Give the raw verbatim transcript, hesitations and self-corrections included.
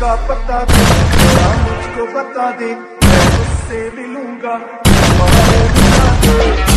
का पता दे, जरा मुझको बता दे, मैं उससे मिलूंगा तुम्हारे बिना।